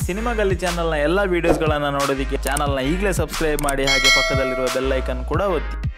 Cinema ಗಲ್ಲಿ ಚಾನಲ್ನ ಎಲ್ಲ ವೀಡಿಯೋಸ್ಗಳನ್ನು ನೋಡೋದಕ್ಕೆ ಚಾನಲ್ನ ಈಗಲೇ ಸಬ್ಸ್ಕ್ರೈಬ್ ಮಾಡಿ, ಹಾಗೆ ಪಕ್ಕದಲ್ಲಿರುವ ಬೆಲ್ ಐಕನ್ ಕೂಡ ಒತ್ತಿ.